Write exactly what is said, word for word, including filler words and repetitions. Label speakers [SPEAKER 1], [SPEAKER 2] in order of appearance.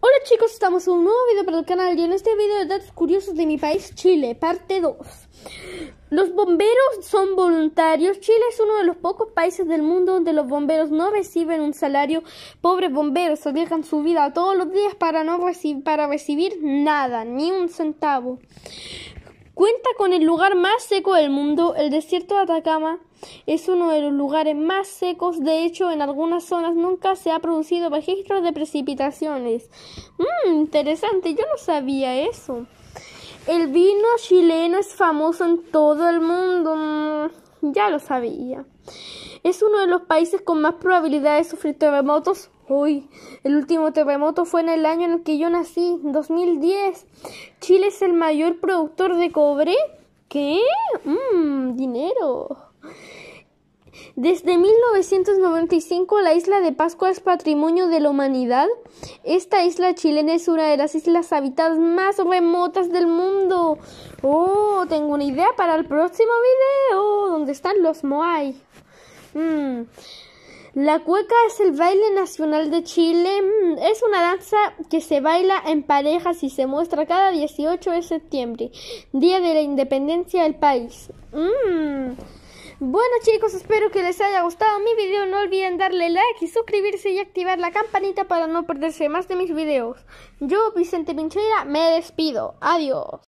[SPEAKER 1] Hola chicos, estamos en un nuevo video para el canal y en este video de datos curiosos de mi país, Chile, parte dos. Los bomberos son voluntarios. Chile es uno de los pocos países del mundo donde los bomberos no reciben un salario. Pobres bomberos arriesgan su vida todos los días para, no reci- para recibir nada, ni un centavo. Cuenta con el lugar más seco del mundo. El desierto de Atacama es uno de los lugares más secos. De hecho, en algunas zonas nunca se ha producido registros de precipitaciones. Mmm, interesante, yo no sabía eso. El vino chileno es famoso en todo el mundo. Mm, ya lo sabía. Es uno de los países con más probabilidad de sufrir terremotos. Uy, el último terremoto fue en el año en el que yo nací, dos mil diez. Chile es el mayor productor de cobre. ¿Qué? Mmm, dinero. Desde mil novecientos noventa y cinco la isla de Pascua es patrimonio de la humanidad. Esta isla chilena es una de las islas habitadas más remotas del mundo. Oh, tengo una idea para el próximo video. ¿Dónde están los Moai? Mm. La cueca es el baile nacional de Chile. Mm. Es una danza que se baila en parejas y se muestra cada dieciocho de septiembre, día de la independencia del país. Mm. Bueno chicos, espero que les haya gustado mi video. No olviden darle like y suscribirse y activar la campanita para no perderse más de mis videos. Yo, Vicente Pincheira, me despido. Adiós.